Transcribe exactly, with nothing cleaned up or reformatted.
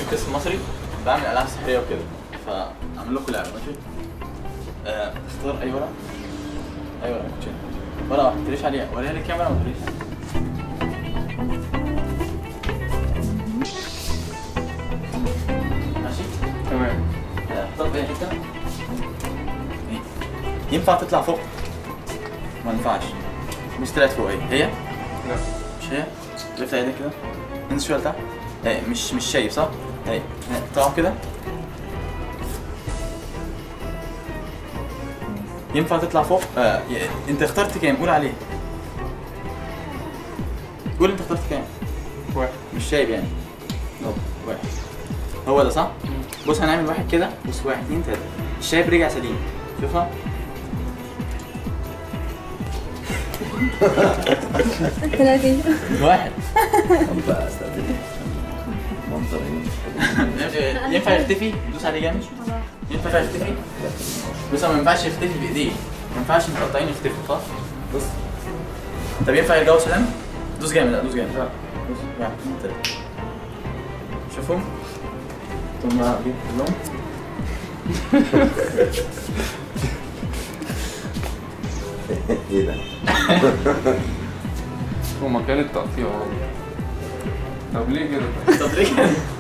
كريس المصري، بعمل العاب سحريه وكده، فاعمل لكم لعبه ماشي؟ آه، اختار اي ورقه، اي ورقه كوتشينه، ورقه واحده تريش عليها، وريها للكاميرا وما تريش. ماشي؟ تمام. اختار اي حته. ينفع تطلع فوق؟ ما ينفعش. مش طلعت فوق اهي، هي؟ لا مش هي؟ لف ايدك كده، انزل شويه لتحت. اهي مش مش شايف صح؟ اهي طلعوا كده. ينفع تطلع فوق؟ آه ي... انت اخترت كام؟ قول عليه. قول انت اخترت كام؟ واحد. مش شايف يعني. اهو واحد. هو ده صح؟ بص هنعمل واحد كده، بص واحد اتنين تلاته. الشايب رجع سليم. شوفها؟ ثلاثين. واحد. بقى استاذني. منظرين. ينفع يختفي؟ دوس عليه جامد. ينفع يختفي؟ بص ما ينفعش يختفي بايديه، ما ينفعش متقطعين يختفوا صح؟ بص. طب ينفع يرجعوا سلام؟ دوس جامد، لا دوس جامد. لا دوس واحد اتنين تلاته. شوفهم؟ ثم جيب كلهم. ايه ده؟ هو مكان التقطيع اهو. طب ليه كده؟ طب ليه كده؟